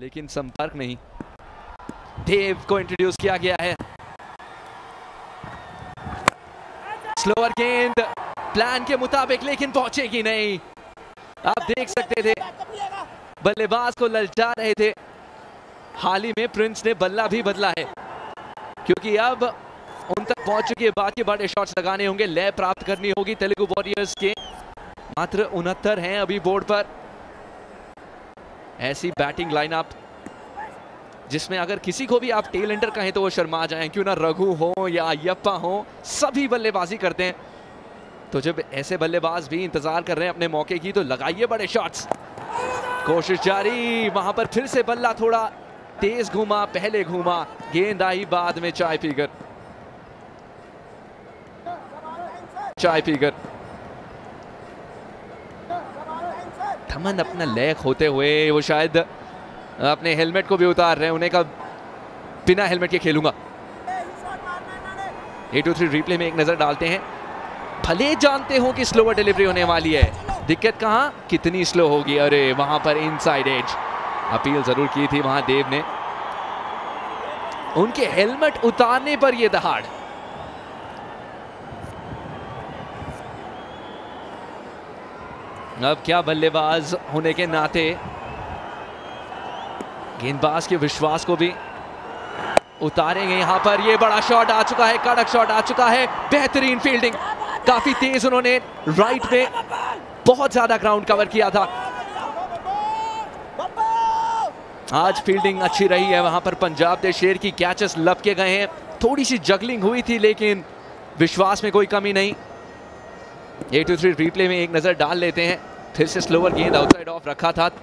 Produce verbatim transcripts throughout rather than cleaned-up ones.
लेकिन संपर्क नहीं। देव को इंट्रोड्यूस किया गया है। स्लोअर गेंद प्लान के मुताबिक, लेकिन पहुंचेगी नहीं। आप देख सकते थे बल्लेबाज को ललचा रहे थे। हाल ही में प्रिंस ने बल्ला भी बदला है, क्योंकि अब उन तक पहुंच चुके बाद के बड़े शॉट्स लगाने होंगे, लय प्राप्त करनी होगी तेलुगु वॉरियर्स के। मात्र उनहत्तर हैं अभी बोर्ड पर। ऐसी बैटिंग लाइनअप जिसमें अगर किसी को भी आप टेल एंडर कहें तो वो शर्मा जाएं, क्यों ना रघु हो या अयप्पा हो, सभी बल्लेबाजी करते हैं। तो जब ऐसे बल्लेबाज भी इंतजार कर रहे हैं अपने मौके की, तो लगाइए बड़े शॉट्स। कोशिश जारी, वहां पर फिर से बल्ला थोड़ा तेज घूमा, पहले घूमा, गेंद आई बाद में चाय पीकर चाय पीकर थमन अपना लय खोते हुए वो शायद अपने हेलमेट को भी उतार रहे हैं। उन्हें कब बिना हेलमेट के खेलूंगा। ए टू थ्री रिप्ले में एक नजर डालते हैं। भले जानते हो कि स्लोअर डिलीवरी होने वाली है, दिक्कत कहां, कितनी स्लो होगी। अरे वहां पर इनसाइड एज अपील जरूर की थी वहां देव ने। उनके हेलमेट उतारने पर यह दहाड़। अब क्या बल्लेबाज होने के नाते गेंदबाज के विश्वास को भी उतारेंगे। यहां पर ये बड़ा शॉट आ चुका है, कड़क शॉट आ चुका है। बेहतरीन फील्डिंग, काफी तेज उन्होंने राइट में बहुत ज्यादा ग्राउंड कवर किया था। आज फील्डिंग अच्छी रही है वहां पर। पंजाब दे शेर की कैचेस लपके गए हैं। थोड़ी सी जगलिंग हुई थी, लेकिन विश्वास में कोई कमी नहीं। ए टू थ्री रिप्ले में एक नजर डाल लेते हैं। फिर से स्लोअर गेंद आउटसाइड ऑफ रखा था,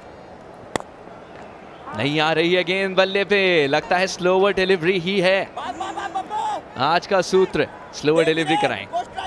नहीं आ रही है गेंद बल्ले पे। लगता है स्लोअर डिलीवरी ही है आज का सूत्र, स्लोअर डिलीवरी कराएं।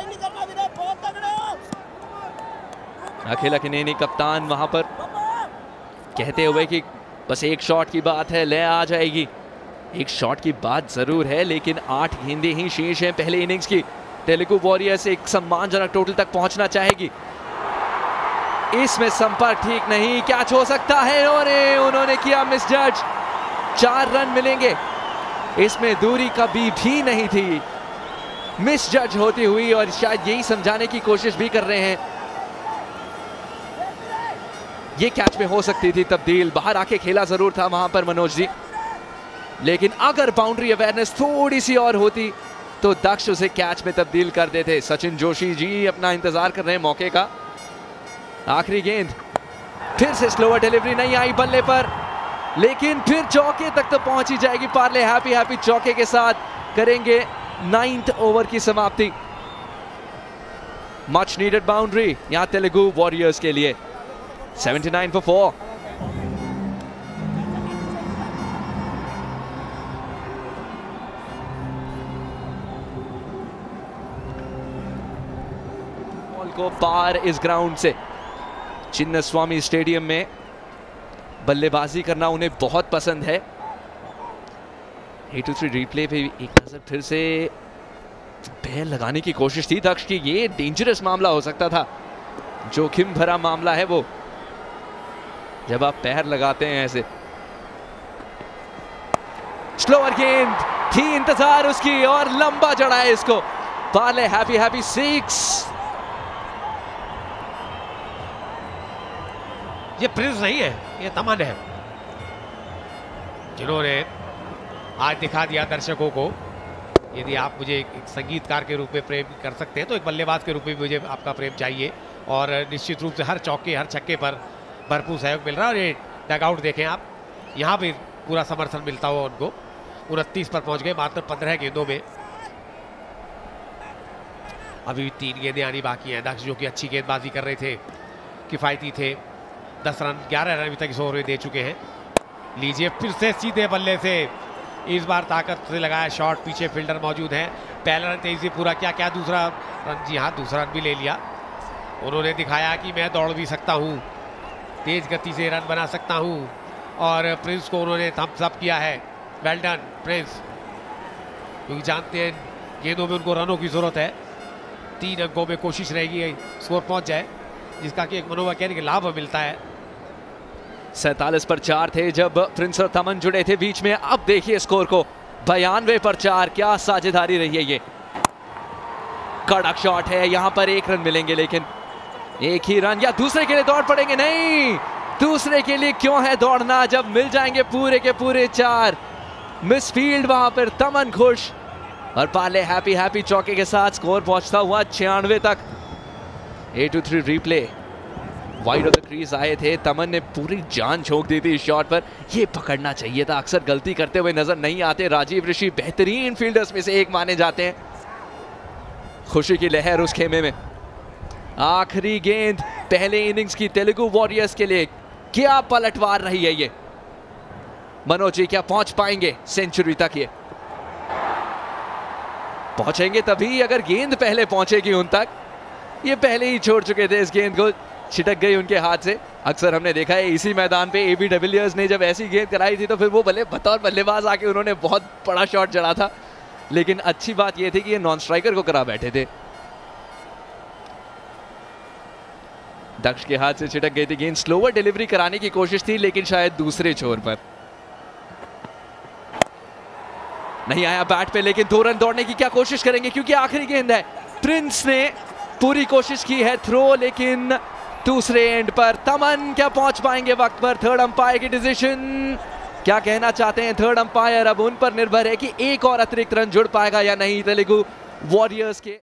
अखिल अखिनेनी कप्तान वहां पर कहते हुए कि बस एक शॉट की बात है, ले आ जाएगी। एक शॉट की बात जरूर है, लेकिन आठ गेंदें ही शेष हैं पहले इनिंग्स की। तेलुगु वॉरियर्स एक सम्मानजनक टोटल तक पहुंचना चाहेगी। इसमें संपर्क ठीक नहीं, कैच हो सकता है और उन्होंने किया मिस जज। चार रन मिलेंगे, इसमें दूरी कभी भी नहीं थी। मिस जज होती हुई, और शायद यही समझाने की कोशिश भी कर रहे हैं। ये कैच में हो सकती थी तब्दील, बाहर आके खेला जरूर था वहां पर मनोज जी, लेकिन अगर बाउंड्री अवेयरनेस थोड़ी सी और होती तो दक्ष उसे कैच में तब्दील कर देते। सचिन जोशी जी अपना इंतजार कर रहे हैं मौके का। आखिरी गेंद, फिर से स्लोअर डिलीवरी नहीं आई बल्ले पर, लेकिन फिर चौके तक तो पहुंच ही जाएगी। पार्ले हैप्पी हैप्पी चौके के साथ करेंगे नाइन्थ ओवर की समाप्ति। मच नीडेड बाउंड्री यहां तेलुगु वॉरियर्स के लिए। Seventy nine for four. Ball को पार इस ग्राउंड से चिन्नस्वामी स्टेडियम में बल्लेबाजी करना उन्हें बहुत पसंद है। ए टू थ्री रिप्ले पे एक नजर फिर से पैर लगाने की कोशिश थी दक्ष की। ये डेंजरस मामला हो सकता था, जोखिम भरा मामला है वो, जब आप पैर लगाते हैं ऐसे। स्लोअर गेंद थी, इंतजार उसकी, और लंबा चढ़ा है इसको। Parle happy happy six. ये प्रिंस नहीं है, ये तमन है, जिन्होंने आज दिखा दिया दर्शकों को। यदि आप मुझे एक, एक संगीतकार के रूप में प्रेम कर सकते हैं, तो एक बल्लेबाज के रूप में मुझे आपका प्रेम चाहिए। और निश्चित रूप से हर चौके हर छक्के पर भरपूर सहयोग मिल रहा है। और ये डगआउट देखें आप, यहाँ भी पूरा समर्थन मिलता हुआ उनको। उनतीस पर पहुंच गए मात्र पंद्रह गेंदों में। अभी भी तीन गेंदें आनी बाकी हैं। दक्ष जो कि अच्छी गेंदबाजी कर रहे थे, किफायती थे, दस रन ग्यारह रन अभी तक इस ओवर में दे चुके हैं। लीजिए फिर से सीधे बल्ले से, इस बार ताकत से लगाया शॉट। पीछे फील्डर मौजूद है। पहला रन तेजी पूरा किया, क्या दूसरा रन? जी हाँ, दूसरा रन भी ले लिया। उन्होंने दिखाया कि मैं दौड़ भी सकता हूँ, तेज गति से रन बना सकता हूँ। और प्रिंस को उन्होंने थम्स अप किया है। वेल डन प्रिंस, क्योंकि जानते हैं गेंदों में उनको रनों की जरूरत है। तीन अंकों में कोशिश रहेगी स्कोर पहुंच जाए, जिसका कि एक मनोवैज्ञानिक लाभ मिलता है। सैतालीस पर चार थे जब प्रिंस और तमन जुड़े थे बीच में। अब देखिए स्कोर को, बयानवे पर चार। क्या साझेदारी रही है ये। कड़क शॉट है, यहां पर एक रन मिलेंगे, लेकिन एक ही रन या दूसरे के लिए दौड़ पड़ेंगे। नहीं, दूसरे के लिए क्यों है दौड़ना जब मिल जाएंगे पूरे के पूरे चार। मिस फील्ड वहां पर। तमन खुश और पाले हैप्पी हैप्पी चौके के साथ स्कोर पहुंचता हुआ छियानवे तक। Eight two three replay. Wide of the crease आए थे, तमन ने पूरी जान झोंक दी थी इस शॉट पर। ये पकड़ना चाहिए था, अक्सर गलती करते हुए नजर नहीं आते। राजीव ऋषि बेहतरीन फील्डर्स में से एक माने जाते हैं। खुशी की लहर उस खेमे में। आखिरी गेंद पहले इनिंग्स की तेलुगु वॉरियर्स के लिए। क्या पलटवार रही है ये। मनोज जी क्या पहुंच पाएंगे सेंचुरी तक। ये पहुंचेंगे तभी अगर गेंद पहले पहुंचेगी उन तक। ये पहले ही छोड़ चुके थे इस गेंद को, छिटक गई उनके हाथ से। अक्सर हमने देखा है इसी मैदान पे एबी डिविलियर्स ने जब ऐसी गेंद कराई थी तो फिर वो भले बतौर बल्लेबाज आके उन्होंने बहुत बड़ा शॉट जड़ा था, लेकिन अच्छी बात ये थी कि ये नॉन स्ट्राइकर को करा बैठे थे। दक्ष के हाथ से छिटक गई थी गेंद। स्लोवर डिलीवरी कराने की कोशिश थी, लेकिन शायद दूसरे छोर पर नहीं आया बैट पे। लेकिन दो रन दौड़ने की क्या कोशिश करेंगे क्योंकि आखिरी गेंद है। प्रिंस ने पूरी कोशिश की है थ्रो, लेकिन दूसरे एंड पर तमन क्या पहुंच पाएंगे वक्त पर। थर्ड अंपायर की डिसीजन। क्या कहना चाहते हैं थर्ड अंपायर। अब उन पर निर्भर है कि एक और अतिरिक्त रन जुड़ पाएगा या नहीं तेलुगु वॉरियर्स के।